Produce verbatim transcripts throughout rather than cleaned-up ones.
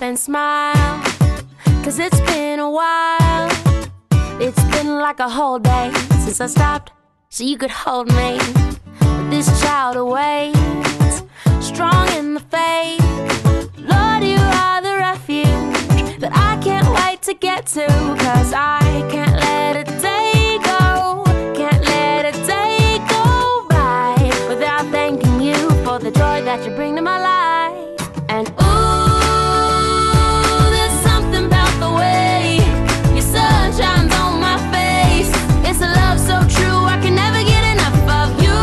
and smile, 'cause it's been a while. It's been like a whole day since I stopped so you could hold me. But this child awaits, strong in the faith. Lord, you are the refuge that I can't wait to get to, 'cause I can't let a day go, can't let a day go by without thanking you for the joy that you bring to my life. And ooh, there's something about the way your sun shines on my face. It's a love so true, I can never get enough of you.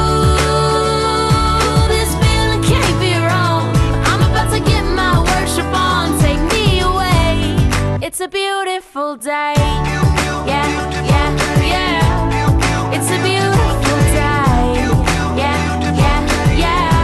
This feeling can't be wrong. I'm about to get my worship on. Take me away. It's a beautiful day. Yeah, yeah, yeah. It's a beautiful day. Yeah, yeah, yeah.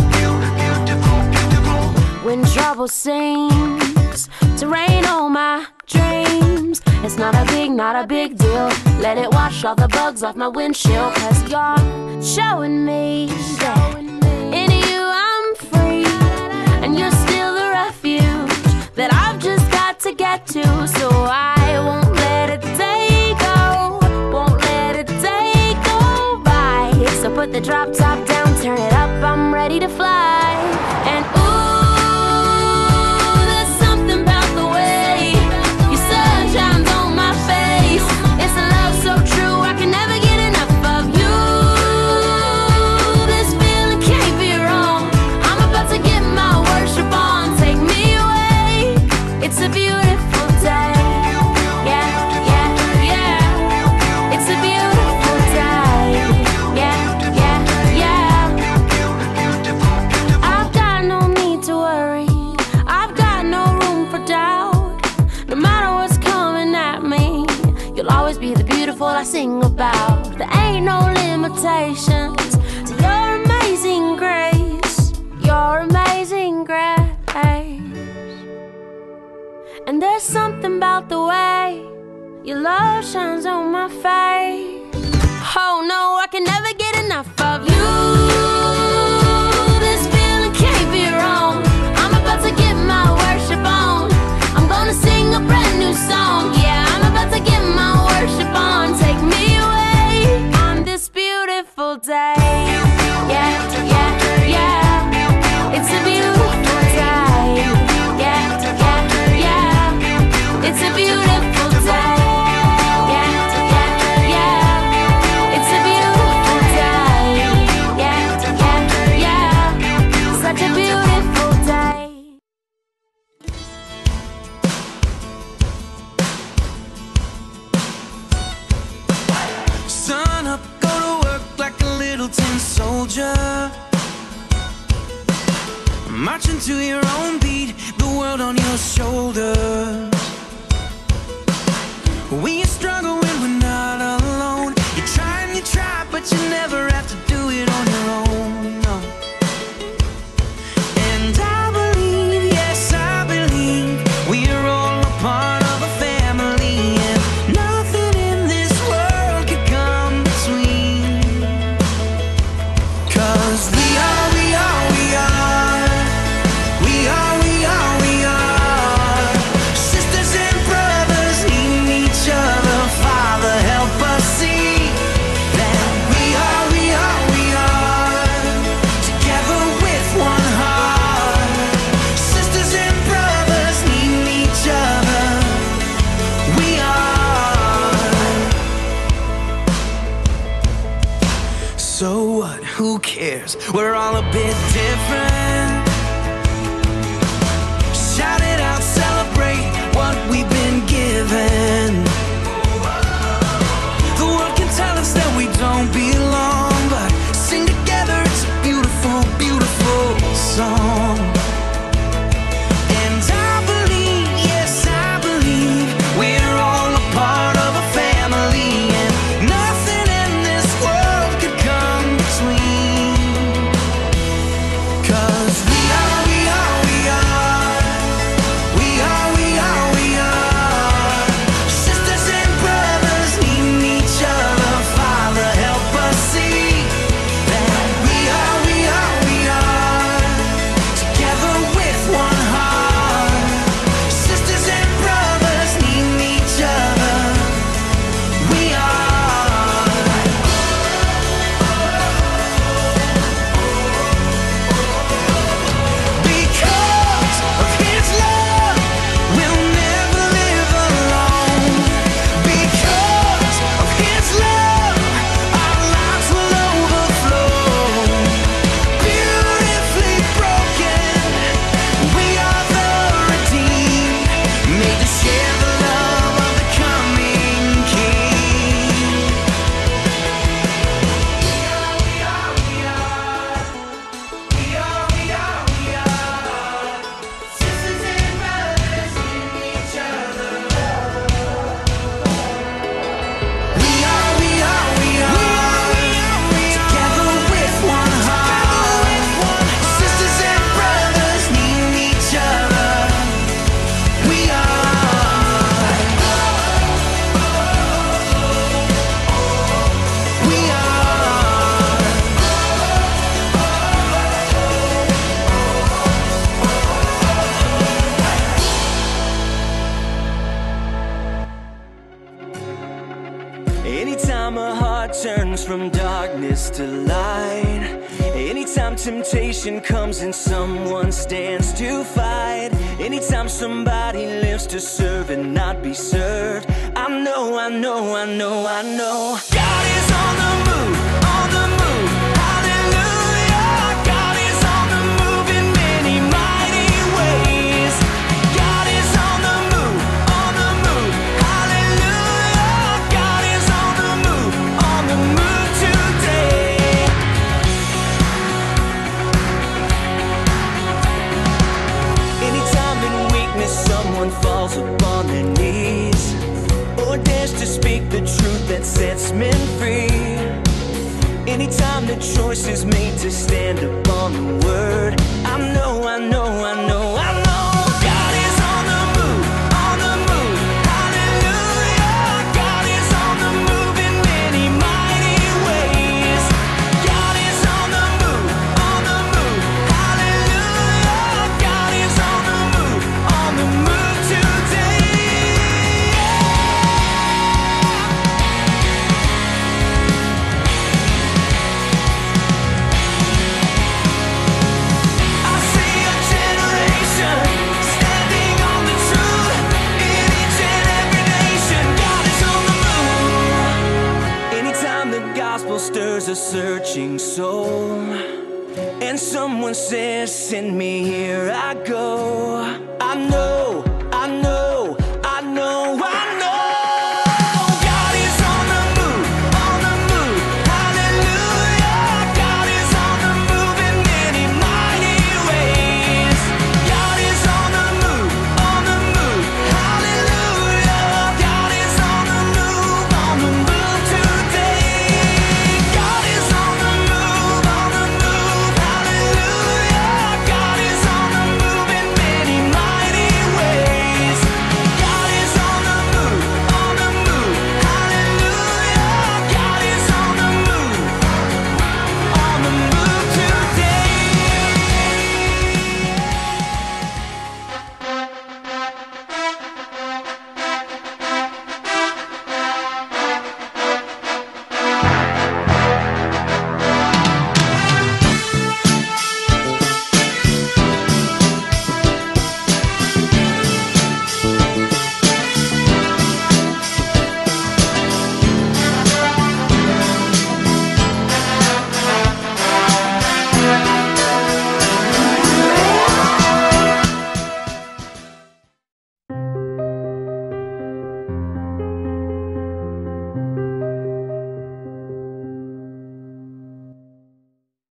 When trouble seems to rain on my dreams, it's not a big, not a big deal. Let it wash all the bugs off my windshield, 'cause you're showing me that in you I'm free, and you're still the refuge that I've just got to get to. So I won't let a day go, won't let a day go by. So put the drop top down, turn it up, I'm ready to fly. And ooh, there's something about the way your sun shines on my face. It's a love so true, I can never get enough of you. This feeling can't be wrong. I'm about to get my worship on. Take me away. It's a beautiful day. Yeah, yeah, yeah. It's a beautiful day. Yeah, yeah, yeah. I've got no need to worry. I've got no room for doubt. No matter what's coming at me, you'll always be the beautiful I sing about. There ain't no limitations to your amazing grace, your amazing grace. And there's something about the way your love shines on my face. Oh no, I can never get enough of you. This feeling can't be wrong. I'm about to get my worship on. I'm gonna sing a brand new song. Yeah, I'm about to get my worship on. Take me away on this beautiful day. Yeah, yeah, yeah. It's a beautiful day. Yeah, yeah, yeah. It's a beautiful day. Yeah, yeah, yeah. It's a beautiful day. Yeah, yeah, yeah. Such a beautiful day. Sun up, go to work like a little tin soldier, marching to your own beat, the world on your shoulders. When you struggle, when we're not alone, you try and you try, but you never have to do it on your own, no. And I believe, yes I believe, we're all a part of a family, and nothing in this world could come between. 'Cause we are, we are, we are, we are, we are, we are sisters and brothers needing each other. Father, help us see that we are, we are, we are together with one heart. Sisters and brothers needing each other. We are. So what? Who cares? We're all a bit different. Shout it out, celebrate what we've been given. The world can tell us that we don't belong, but sing together, it's a beautiful, beautiful song. And I believe, yes I believe, we're all a part of a family, and nothing in this world could come between. 'Cause we Anytime a heart turns from darkness to light, anytime temptation comes and someone stands to fight, anytime somebody lives to serve and not be served, I know, I know, I know, I know God is on the move, on the move, hallelujah. God is on the move in many mighty ways. God is on the move, on the move, hallelujah. God is on the move, on the move today. Anytime in weakness someone falls upon their knees, or dares to speak the truth that sets men free, anytime the choice is made to stand upon the word, I know, I know, I know, I know God is on the move, on the move, hallelujah. God is on the move in many mighty ways. God is on the move, on the move, hallelujah. God is on the move, on the move today. I see a generation standing on the truth in each and every nation. God is on the move. Anytime the gospel stirs a searching soul, and someone says, send me, here I go, I know